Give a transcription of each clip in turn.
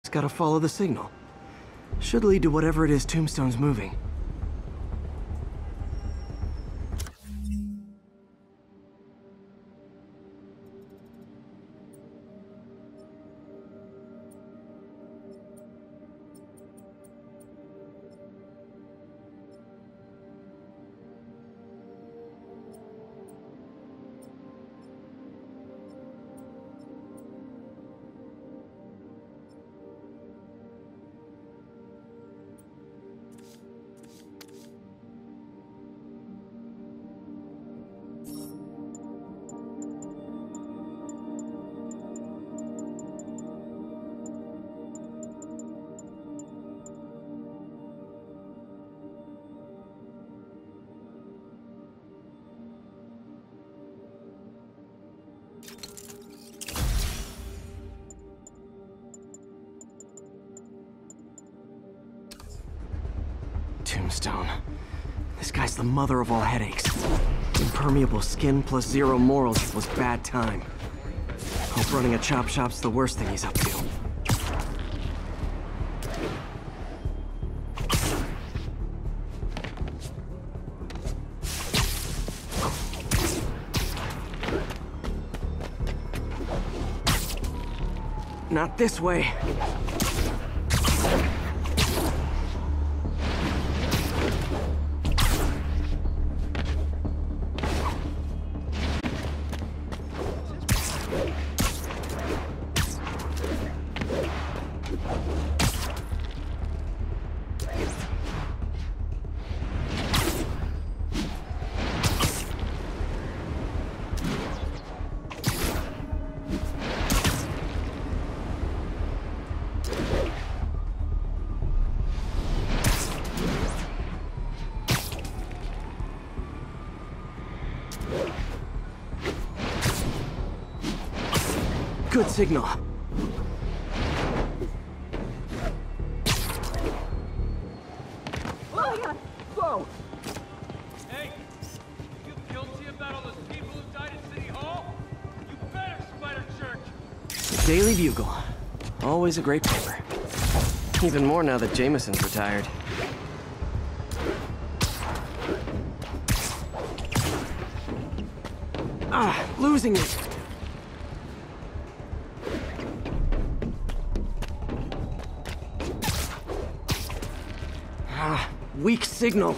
Just gotta follow the signal. Should lead to whatever it is Tombstone's moving. Tombstone. This guy's the mother of all headaches. Impermeable skin plus zero morals equals bad time. Hope running a chop shop's the worst thing he's up to. Not this way. Good signal. Whoa! Hey, you guilty about all those people who died at City Hall? You better, Spider Church! Daily Bugle. Always a great paper. Even more now that Jameson's retired. Losing it! Weak signal.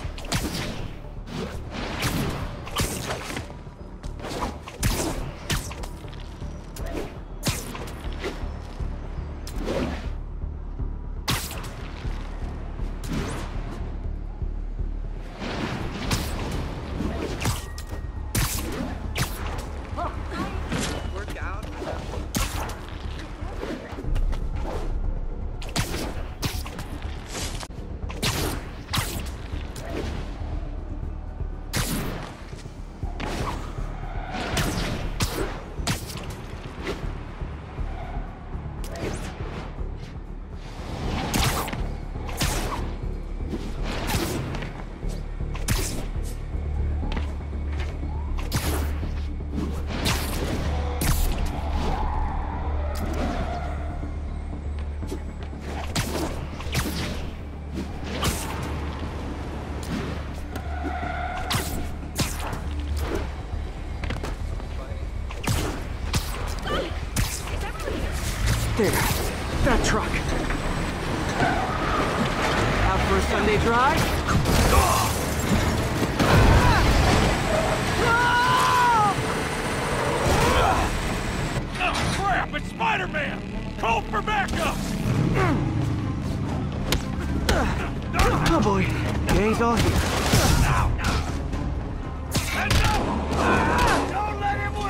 There, that truck. Out for a Sunday drive? Oh, crap! It's Spider-Man! Call for backup! Oh boy, gang's all here. Heads up! Don't let him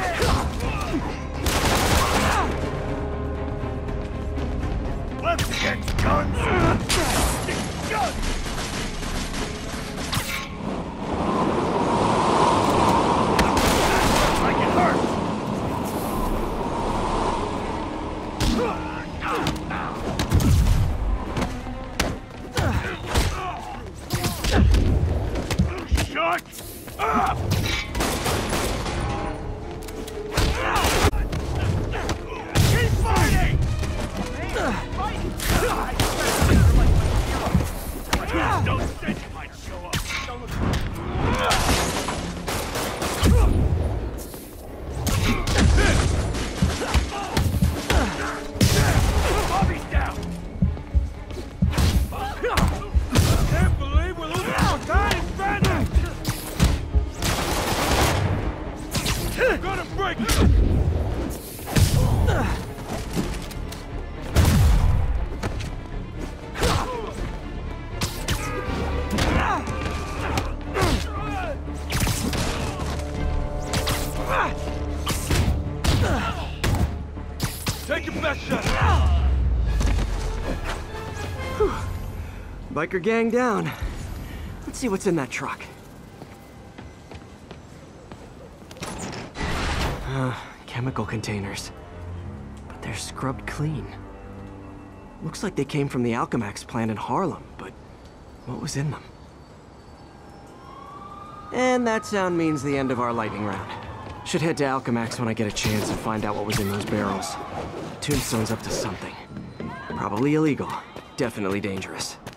win! Let's get guns! Get guns! Like it hurts! Shut up! Keep fighting! Fight! Biker gang down. Let's see what's in that truck. Chemical containers. But they're scrubbed clean. Looks like they came from the Alchemax plant in Harlem, but what was in them? And that sound means the end of our lightning round. Should head to Alchemax when I get a chance and find out what was in those barrels. Tombstone's up to something. Probably illegal. Definitely dangerous.